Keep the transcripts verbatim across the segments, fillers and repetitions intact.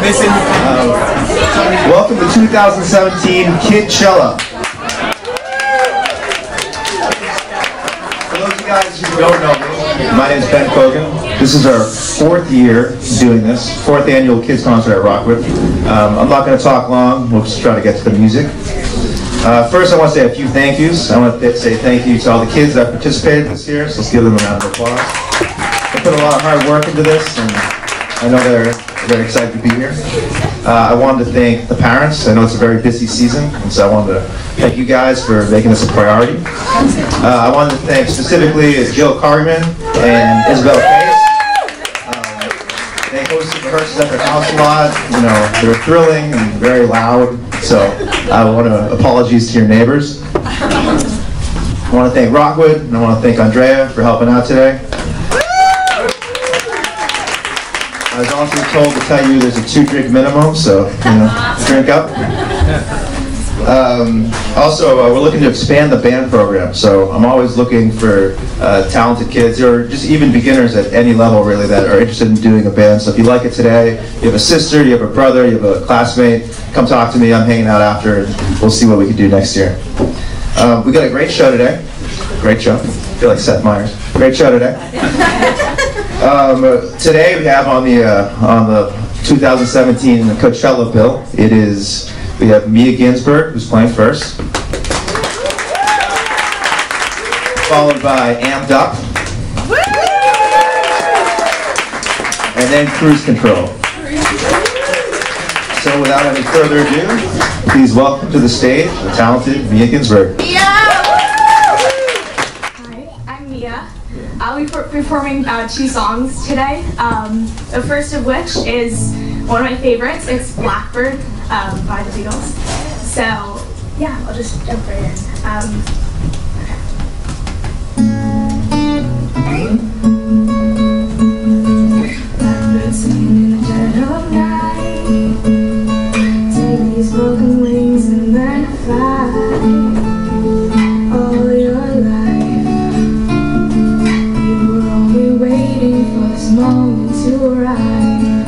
Um, welcome to two thousand seventeen Kidchella. For those of you guys who don't know me, my name is Ben Kogan. This is our fourth year doing this, fourth annual Kids Concert at Rockwood. Um, I'm not going to talk long, we'll just try to get to the music. Uh, first I want to say a few thank yous. I want to say thank you to all the kids that participated this year, so let's give them a round of applause. They put a lot of hard work into this, and I know they're very excited to be here. Uh, I wanted to thank the parents. I know it's a very busy season, and so I wanted to thank you guys for making this a priority. Uh, I wanted to thank specifically Jill Carman and Isabel Case. Um, they hosted rehearsals at their house a lot. You know, they were thrilling and very loud, so I want to apologies to your neighbors. I want to thank Rockwood, and I want to thank Andrea for helping out today. I was also told to tell you there's a two-drink minimum, so, you know, drink up. Um, also, uh, we're looking to expand the band program, so I'm always looking for uh, talented kids, or just even beginners at any level, really, that are interested in doing a band. So if you like it today, you have a sister, you have a brother, you have a classmate, come talk to me. I'm hanging out after, and we'll see what we can do next year. Um, we got a great show today. Great show. I feel like Seth Meyers. Great show today. Um, uh, today we have on the uh, on the two thousand seventeen Coachella bill. It is we have Mia Ginsburg, who's playing first, followed by Amped Up, and then Cruise Control. So without any further ado, please welcome to the stage the talented Mia Ginsburg. I'll be performing uh, two songs today, um, the first of which is one of my favorites. It's Blackbird um, by the Beatles. So, yeah, I'll just jump right in. Um, Blackbird singing in the dead of night, take these broken wings and learn to fly. All your life moment to arrive.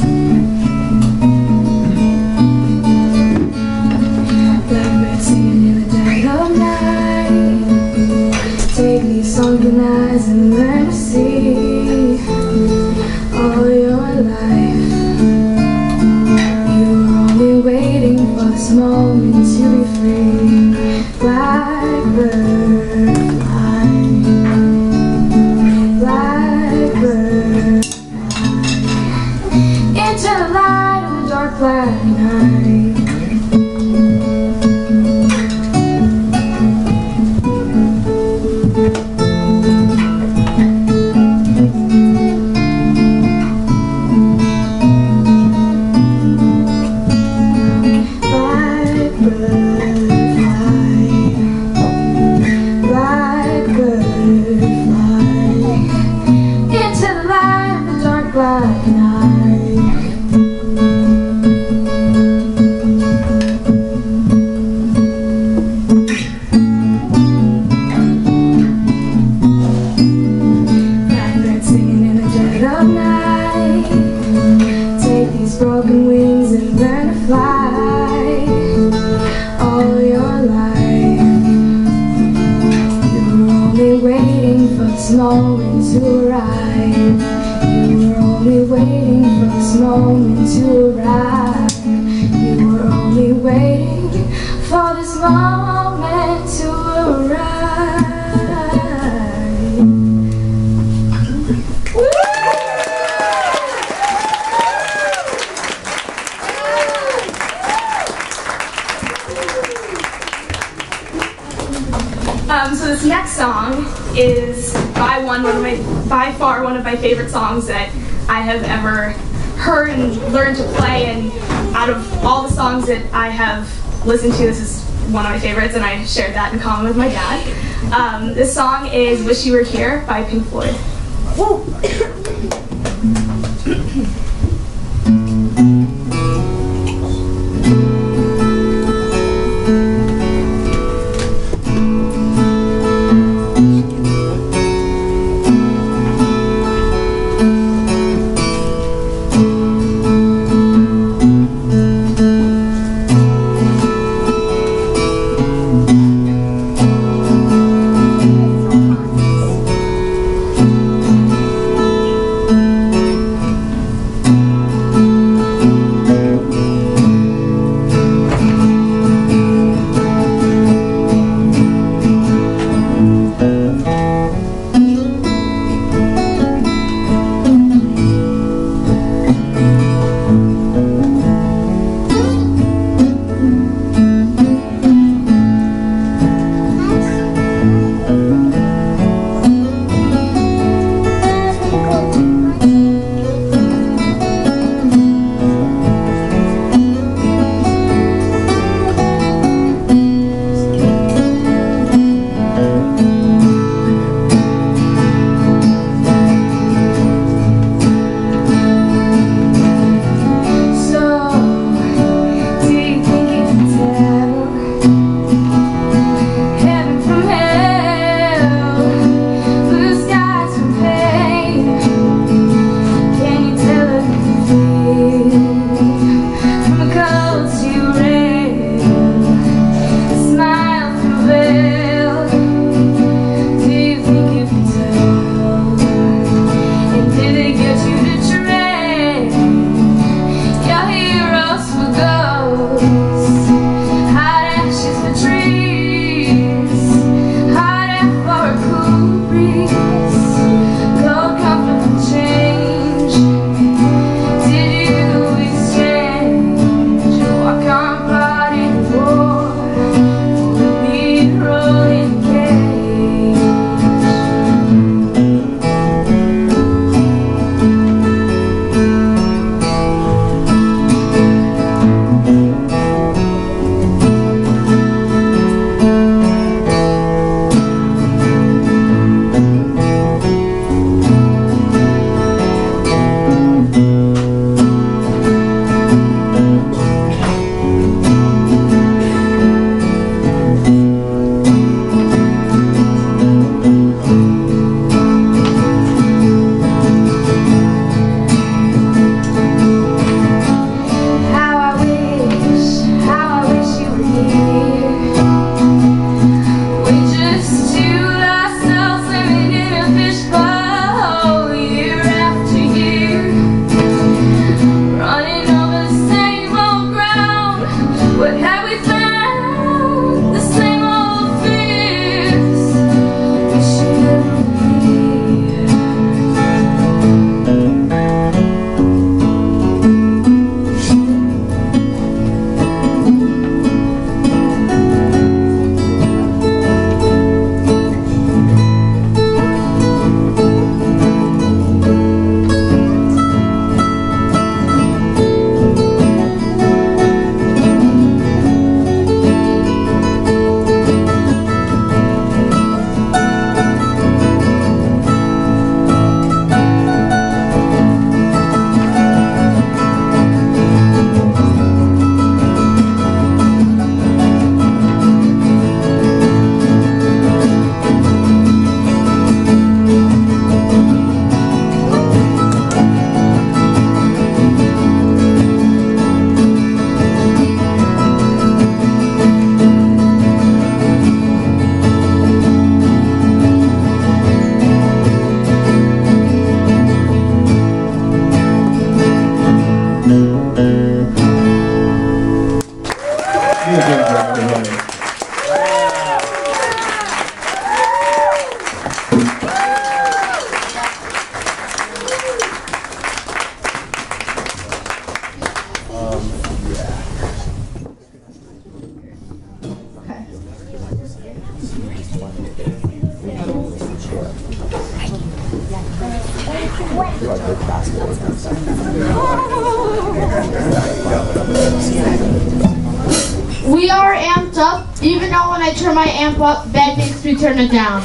Blackbird singing in the dead of night, take these sunken eyes and learn to see. All your life you were only waiting for this moment to be free. Blackbird fly, blackbird into the light of the dark black night. Broken wings and learn to fly. All your life you were only waiting for this moment to arrive. You were only waiting for this moment to arrive. You were only waiting for this moment to arrive. Um, so this next song is by one, one of my, by far one of my favorite songs that I have ever heard and learned to play, and out of all the songs that I have listened to, this is one of my favorites, and I shared that in common with my dad. Um, this song is Wish You Were Here by Pink Floyd. Woo. We are amped up, even though when I turn my amp up, Ben makes me turn it down.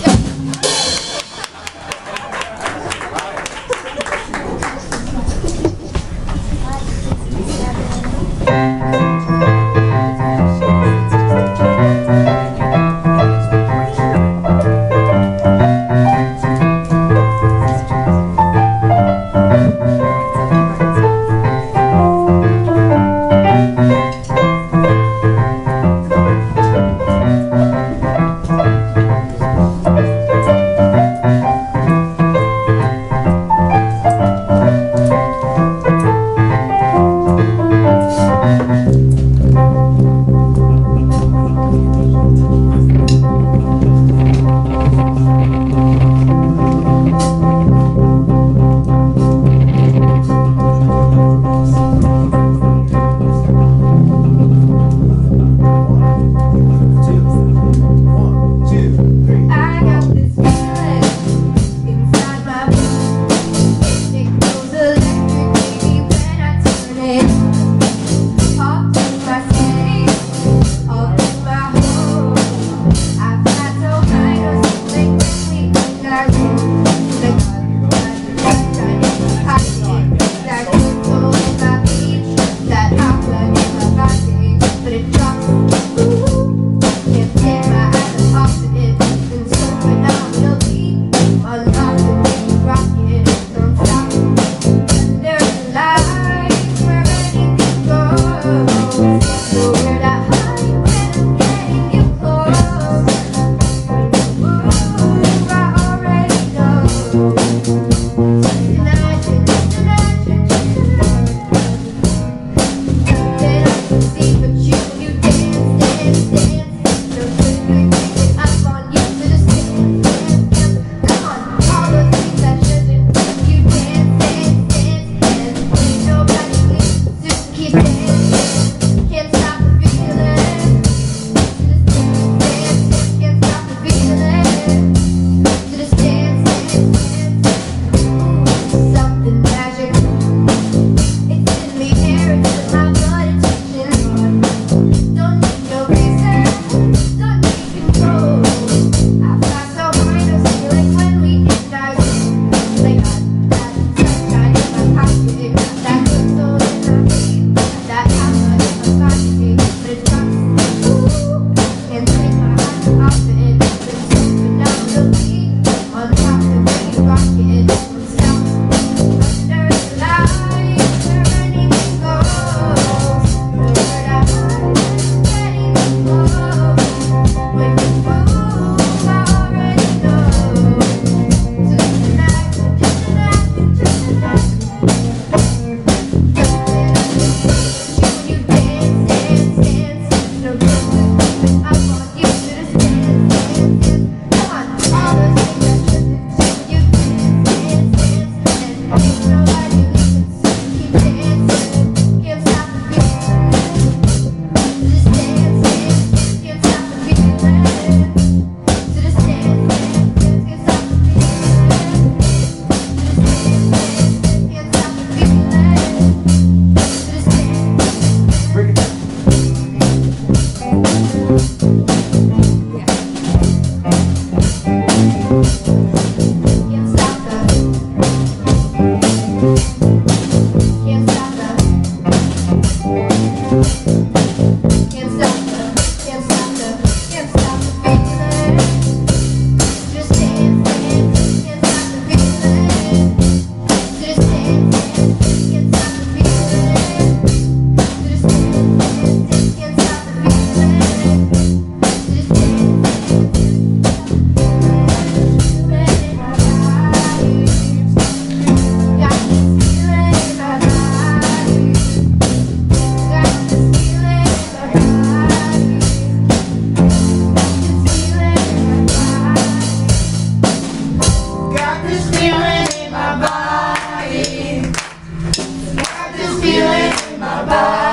Bye.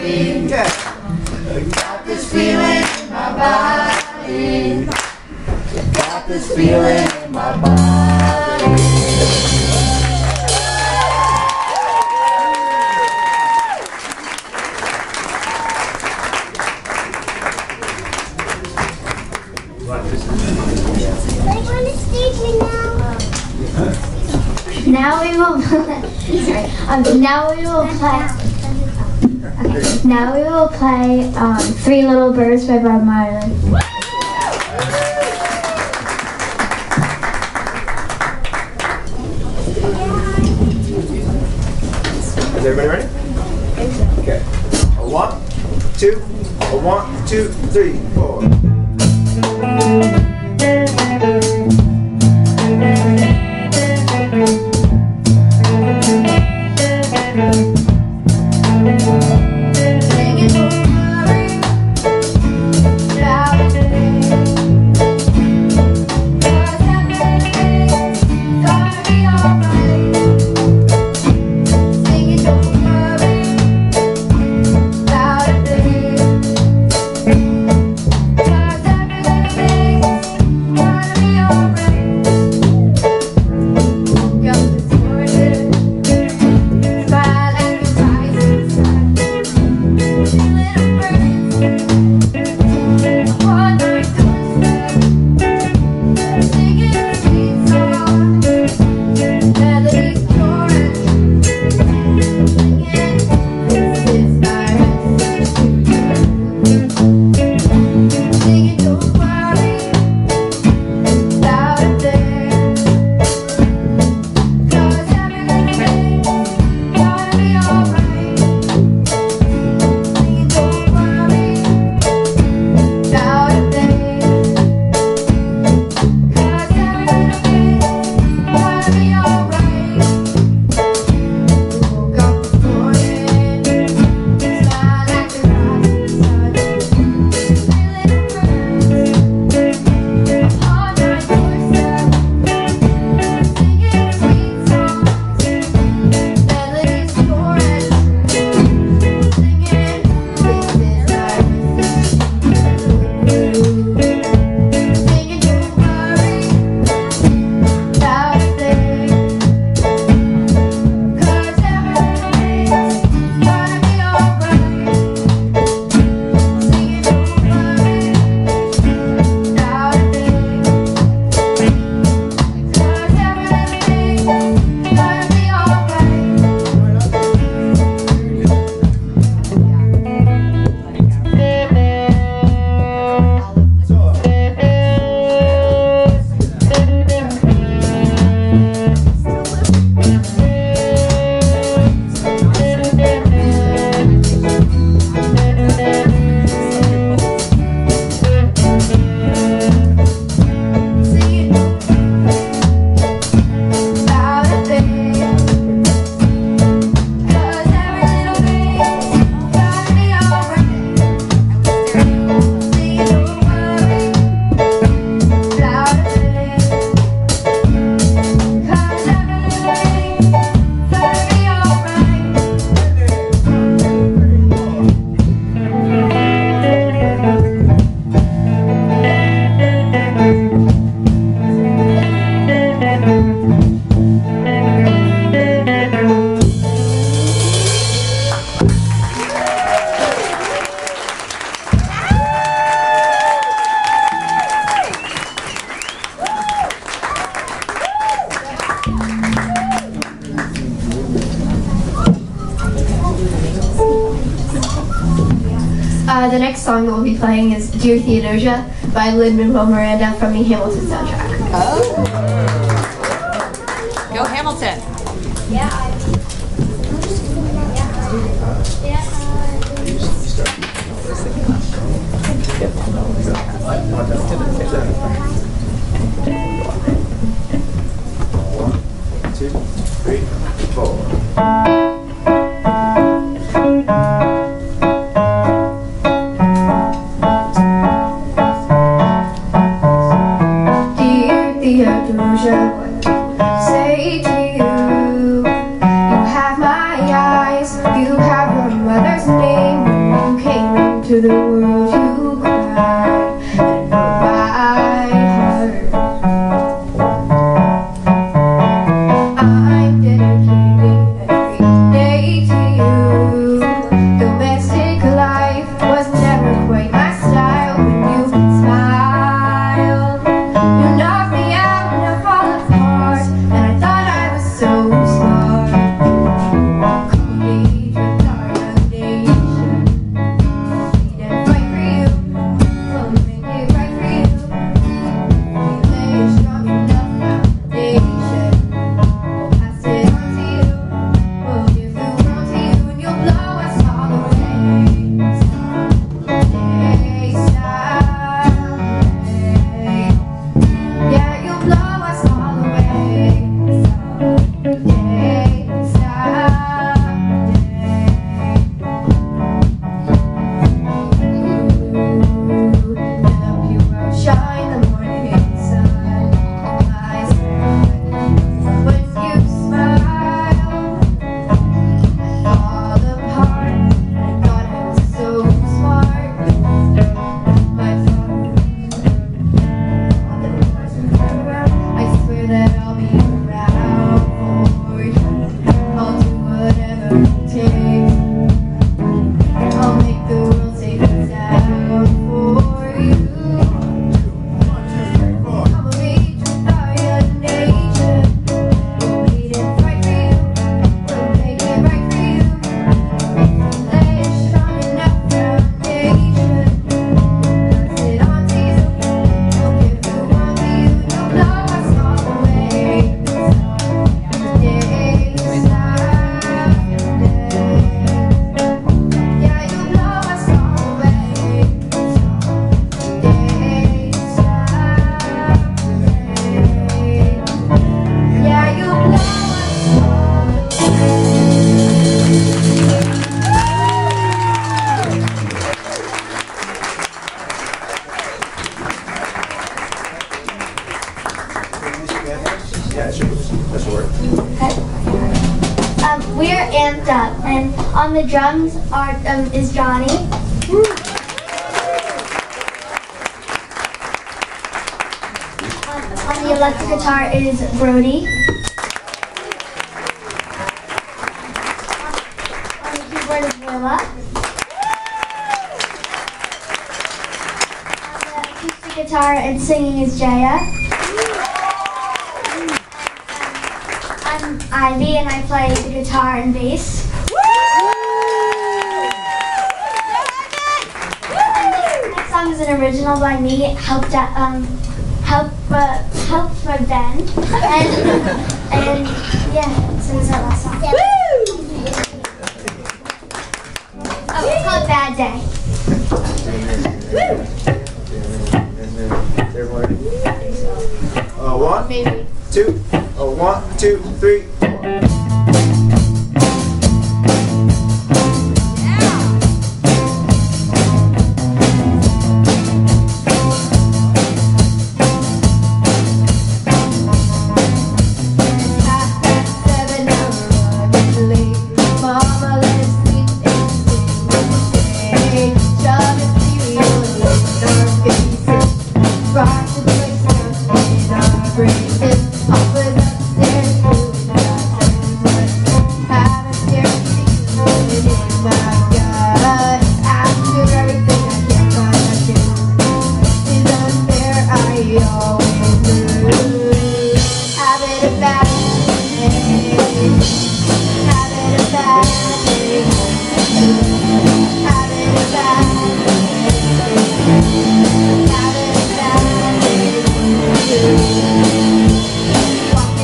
body. Got this feeling in my body. Got this feeling in my body. Now we will sorry. Um, now we will play. Okay. Now we will play um, Three Little Birds by Bob Marley. Is everybody ready? Okay. A one, two, a one, two, three, four. Uh, the next song we'll be playing is Dear Theodosia by Lin-Manuel Miranda from the Hamilton soundtrack. Oh. Go Hamilton. Yeah. One, two, three, four. Theodosia, what do I say to you? have your mother's name. When you came into the world, you cried and broke my heart. I'm dedicated every day to you. Domestic life was never quite my style. When you smiled, you knocked me out and I fall apart. And I thought I was so smart. Complete with our young nation. Lead and fight for you. We'll make it right for you. We lay a strong enough foundation. We'll pass it on to you. We'll give the world to you, and you'll blow us all away. Someday, someday. Yeah, you'll blow us all away. Someday, someday. Let the pure world shine the morning sun. Eyes when you smile, I fall apart. I thought I was so smart. My fault. I swear that I'll be around for you. I'll do whatever it takes. I'll make the world take it down for you. I'm a lead by your nature. We'll lead it right for you. We'll make it right for you. Lay a strong enough foundation. Pass it on to you. We'll give the world to you. You'll blow us all away. Someday, someday. Yeah, you'll blow us all away. Someday, someday. Yeah, you'll blow us all Yeah, sure. That's the word. Um, we're amped up, and on the drums are um, is Johnny. Um, on the electric guitar is Brody. On the keyboard is Willa. On the acoustic guitar and singing is Jaya. I'm Ivy, and I play the guitar and bass. Next song is an original by me, helped at, um, help, uh, helped by Ben, and and yeah, so this is our last song. Oh, it's called Bad Day. Everyone ready? Uh, one, Maybe. two, uh, one, two, three, four.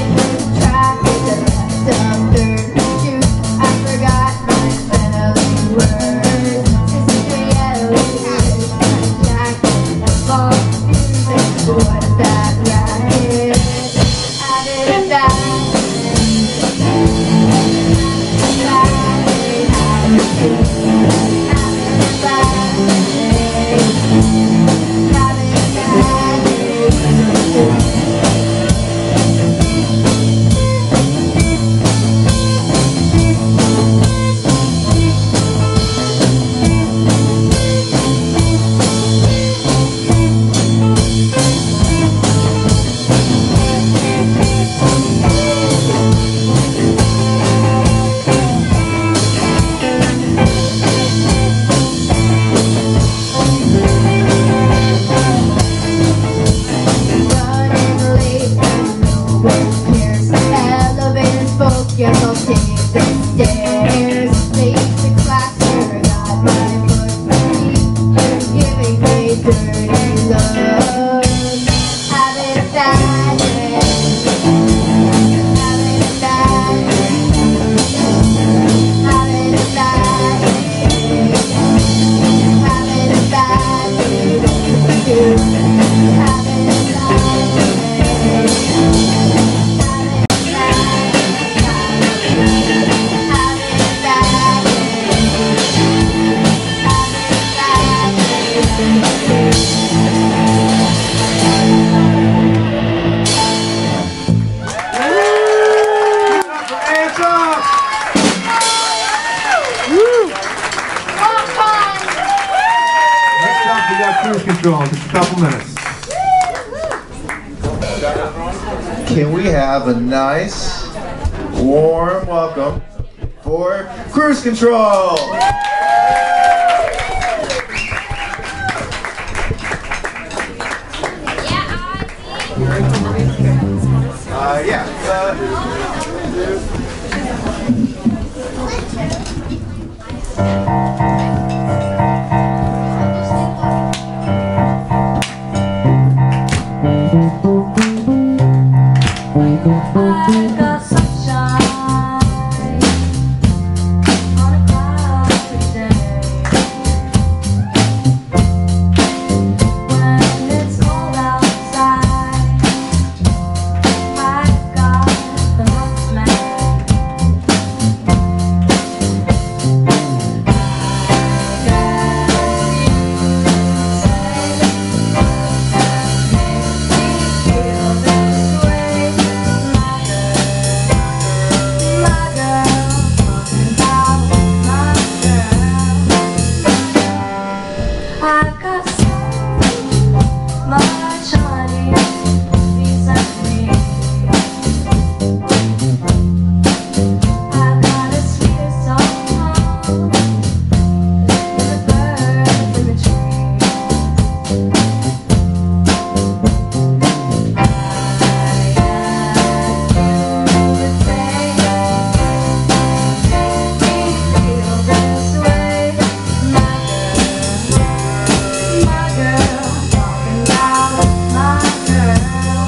Walking through traffic, the rest of dirt shoes. I forgot my pedaling Control. Just a couple minutes. Can we have a nice, warm welcome for Cruise Control? Uh, yeah. I got sunshine on a cloudy day. When it's cold outside, I got the huntsman. I guess you say that makes me feel this way. I've got so much honey beside me. I've got a sweeter song than the birds in the tree. I ask you to say, make me feel this way, my girl. My girl, talking about my girl,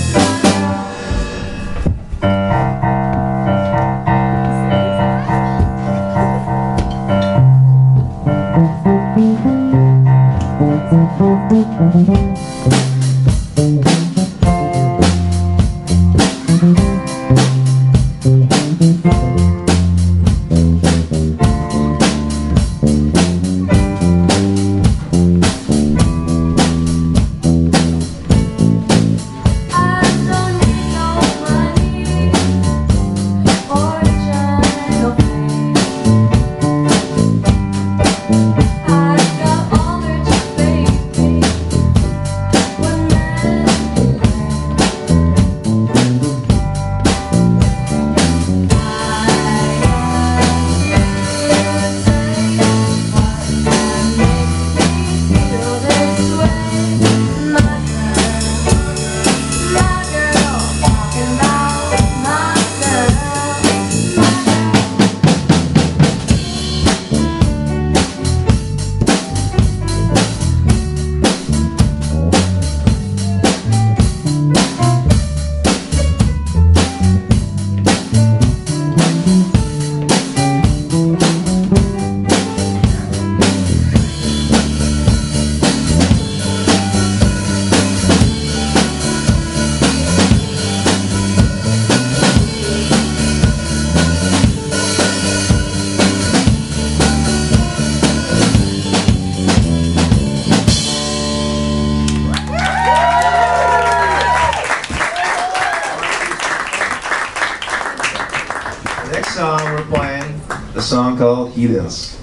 I don't need no money or gentle fame. I've got all that you baby would never The next song we're playing, a song called Heathens.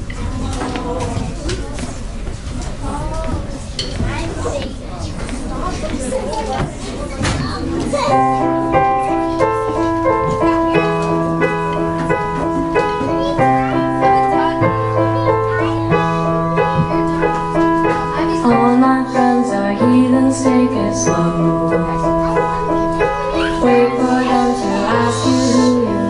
all my friends are heathens, take it slow. Wait for them to ask you who you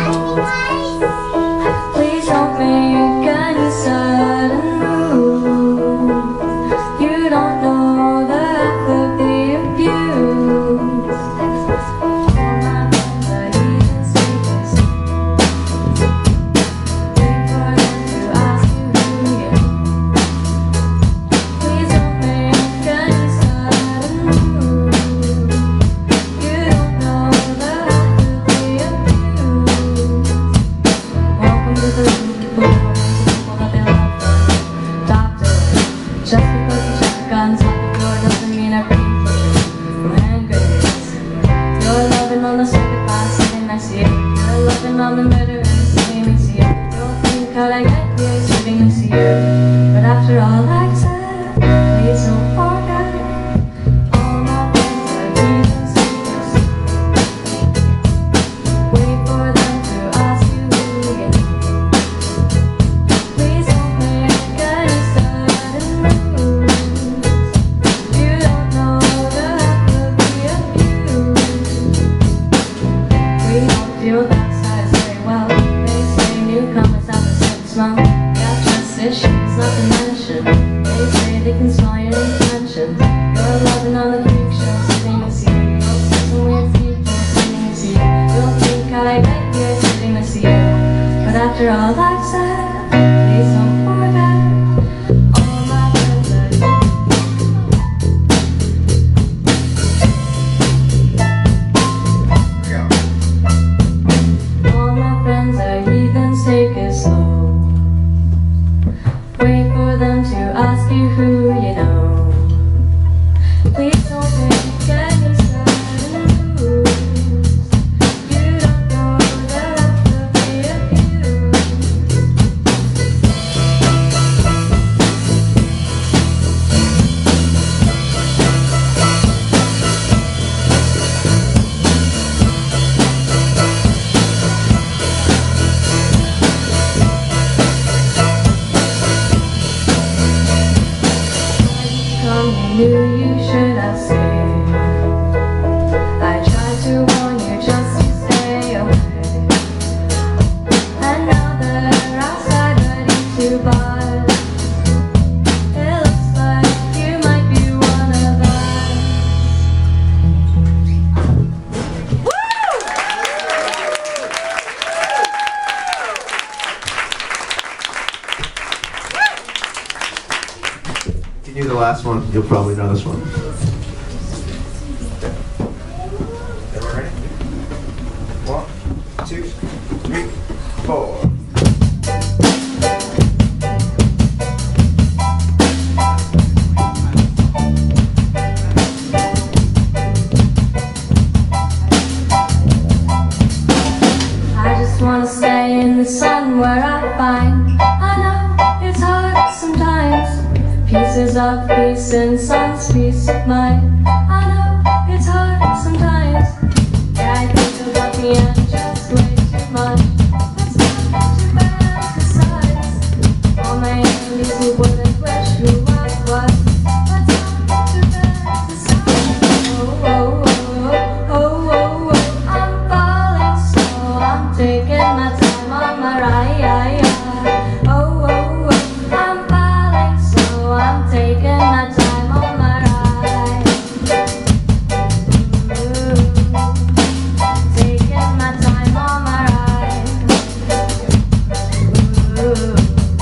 know. Please don't make any sudden moves. You don't know the half of the abuse. All my friends are heathens, take it slow. Wait for them to ask you who you know. Please don't make any sudden moves. You don't know the half of the abuse. Welcome to the room, people that they love the doctor. Just because you check the guns at the door doesn't mean everything's from hand grenades. You're loving on the second class sitting next to you. You're loving on the murderer sitting next to you. You don't think I'd get here sitting next to you. But after all I said, please don't issues not to mention. They say they can smell your intentions. You're loving on the freak show, sitting to see you. You'll see some weird people sitting to see you. You'll think I bet you're sitting to see you. But after all I've said, please don't forget all my friends are all my friends are heathens, take it slow. Wait for them to ask you who you know. Please don't take any sudden moves. You don't know that I could be abused. Come, you knew you should have stayed. I tried to warn you just to stay away. And now they're outside ready to buy. It looks like you might be one of us. If you knew the last one, you'll probably know this one. Everyone ready? One, two, three, four. I just wanna stay in the sun where I find. I know it's hard sometimes. Pieces of peace and sun's peace of mind. I know it's hard sometimes. Yeah, I think about the end just way too much. It's not too bad besides. All my enemies who wouldn't wish who I was. But not too bad besides. Oh, oh, oh, oh, oh, oh. I'm falling slow. I'm taking my time on my ride. Oh, oh, oh. I'm falling slow. I'm taking my time on my ride. Ooh, taking my time on my ride. Ooh.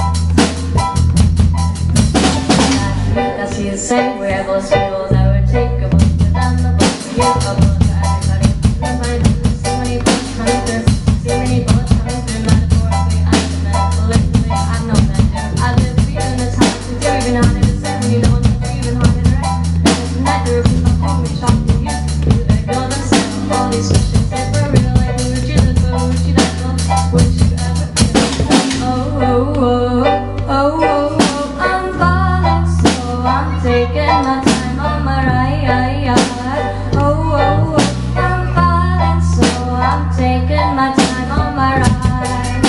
That's you say we're those people that would take a book to them, the book for you, a book for everybody. There's my business, so many bullets coming through, so many bullets coming through. Metaphorically, I'm the metaphorically, I'm no mentor. I live for you in the time to do, even harder to say when you know it's even harder to write. There's a night there are people who me shocking you. You ignore them, say all these questions, say for real, like who would you live for, who would you die for, would you ever feel? Oh, oh, oh, oh, oh, oh, I'm falling slow, I'm taking my time on my ride. Oh, oh, oh, I'm falling slow, I'm taking my time on my ride.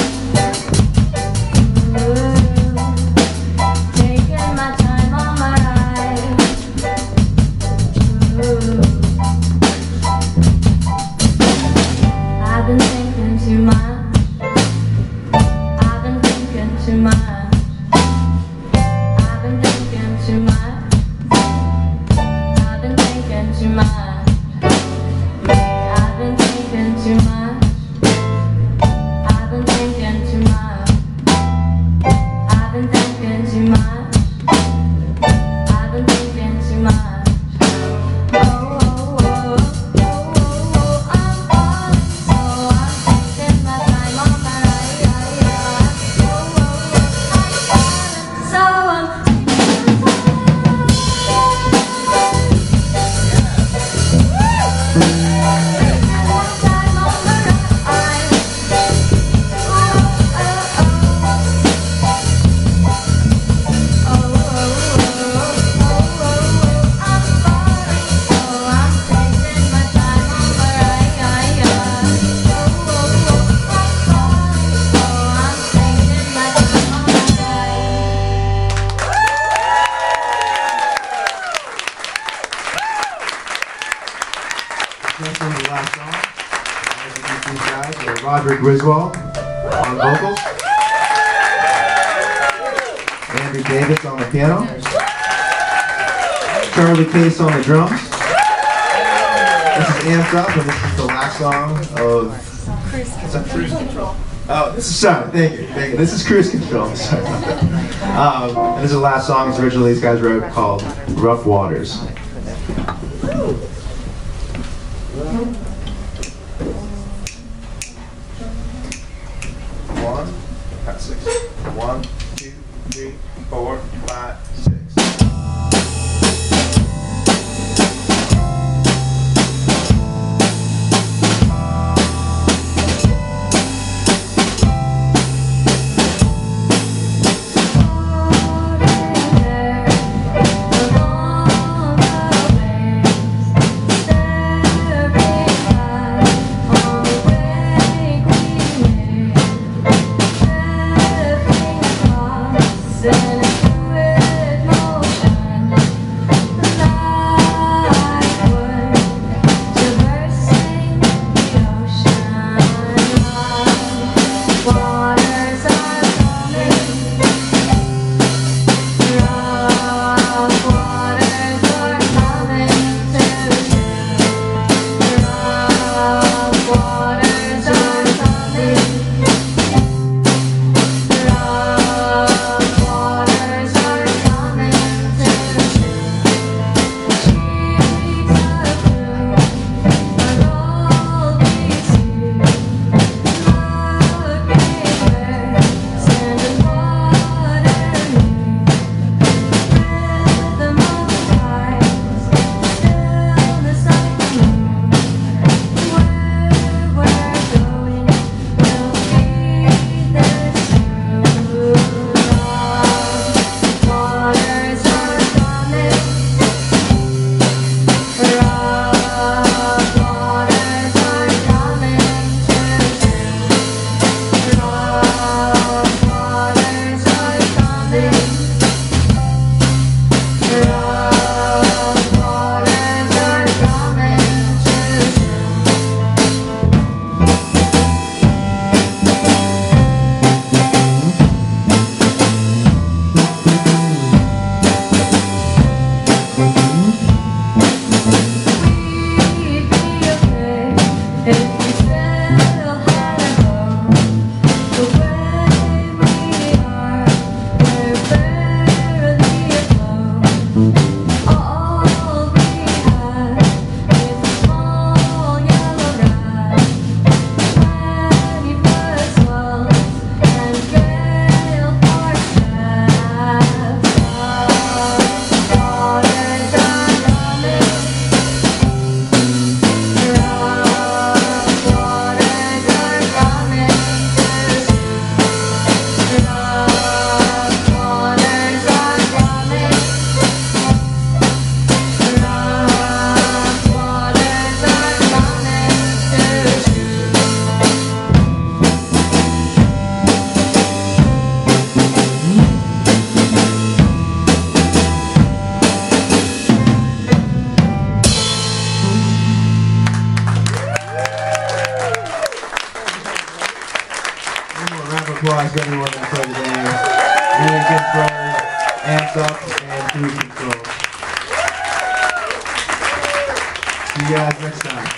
Ooh, taking my time on my ride. Ooh. I've been thinking too much. I've been thinking too much. I've been thinking too much. I've been thinking too much. I've been thinking too much. I've been thinking too much. I've been thinking too much. I've been thinking too much. Oh, oh, oh, oh, oh, oh, I'm falling slow. I'm taking my time on my ride. Oh, oh, oh, I'm falling slow. I'm This one's the last song. I'd like to introduce these guys. They're Roderick Griswold on vocals. Andrew Davis on the piano. Charlie Case on the drums. This is Amped Up, and this is the last song of... Cruise Control. Oh, this is, sorry, thank you, thank you. This is Cruise Control, sorry about that. Um, and this is the last song originally these guys wrote called Rough Waters. One, that's six. One, two, three, four, five, six. Applause to everyone that played today. Really good brothers, Amped Up, and Cruise Control. See you guys next time.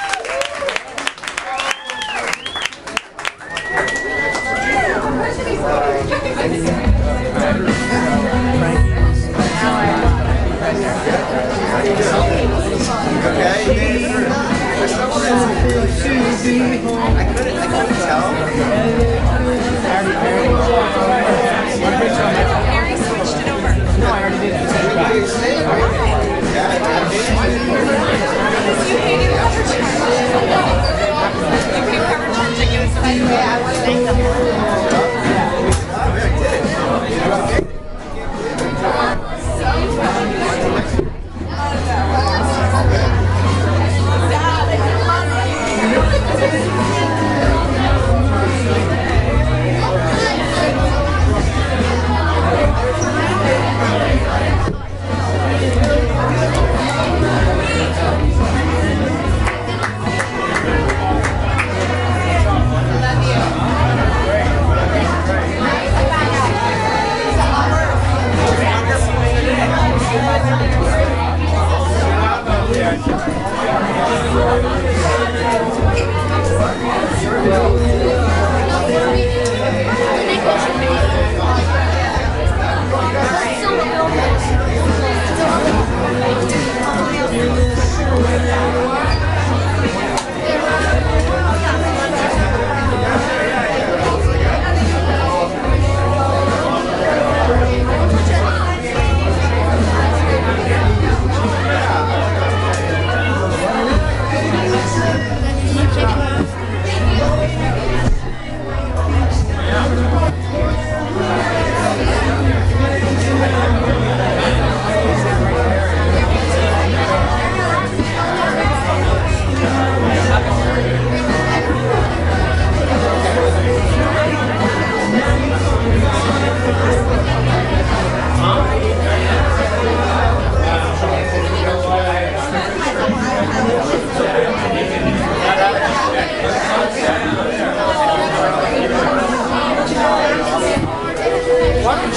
I couldn't, I couldn't tell. Harry switched it over. No, I already did. Yeah, I did.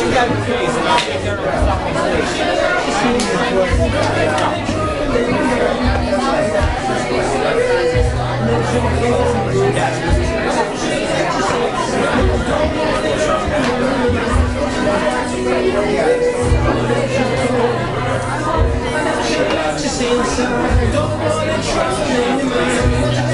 Just inside, don't wanna trust anyone.